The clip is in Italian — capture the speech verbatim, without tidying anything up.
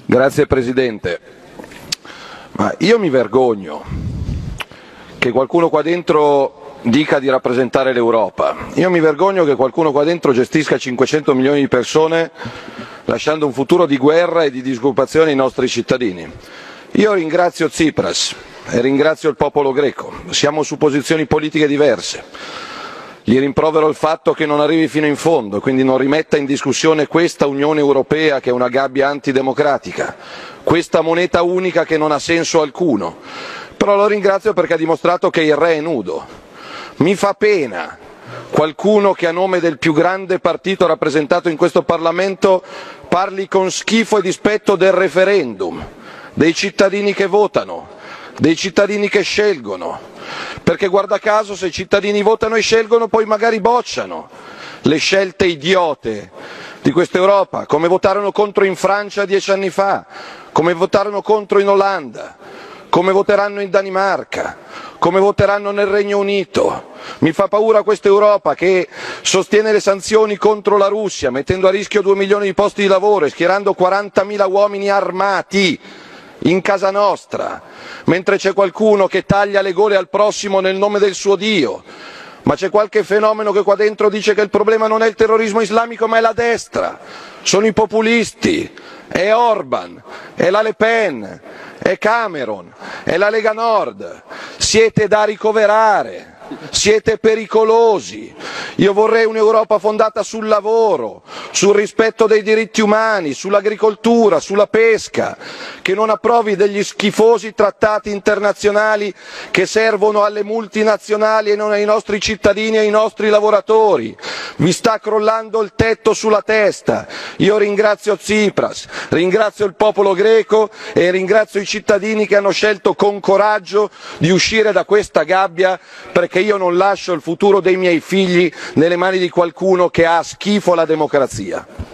Grazie Presidente. Ma io mi vergogno che qualcuno qua dentro dica di rappresentare l'Europa. Io mi vergogno che qualcuno qua dentro gestisca cinquecento milioni di persone lasciando un futuro di guerra e di disoccupazione ai nostri cittadini. Io ringrazio Tsipras e ringrazio il popolo greco. Siamo su posizioni politiche diverse. Gli rimprovero il fatto che non arrivi fino in fondo, quindi non rimetta in discussione questa Unione Europea che è una gabbia antidemocratica, questa moneta unica che non ha senso alcuno. Però lo ringrazio perché ha dimostrato che il re è nudo. Mi fa pena qualcuno che a nome del più grande partito rappresentato in questo Parlamento parli con schifo e dispetto del referendum, dei cittadini che votano, dei cittadini che scelgono. Perché guarda caso se i cittadini votano e scelgono poi magari bocciano le scelte idiote di questa Europa, come votarono contro in Francia dieci anni fa, come votarono contro in Olanda, come voteranno in Danimarca, come voteranno nel Regno Unito. Mi fa paura questa Europa che sostiene le sanzioni contro la Russia, mettendo a rischio due milioni di posti di lavoro e schierando quarantamila uomini armati in casa nostra, mentre c'è qualcuno che taglia le gole al prossimo nel nome del suo Dio, ma c'è qualche fenomeno che qua dentro dice che il problema non è il terrorismo islamico ma è la destra, sono i populisti, è Orban, è la Le Pen, è Cameron, è la Lega Nord, siete da ricoverare. Siete pericolosi. Io vorrei un'Europa fondata sul lavoro, sul rispetto dei diritti umani, sull'agricoltura, sulla pesca, che non approvi degli schifosi trattati internazionali che servono alle multinazionali e non ai nostri cittadini e ai nostri lavoratori. Vi sta crollando il tetto sulla testa. Io ringrazio Tsipras, ringrazio il popolo greco e ringrazio i cittadini che hanno scelto con coraggio di uscire da questa gabbia, perché io non lascio il futuro dei miei figli nelle mani di qualcuno che ha schifo alla democrazia.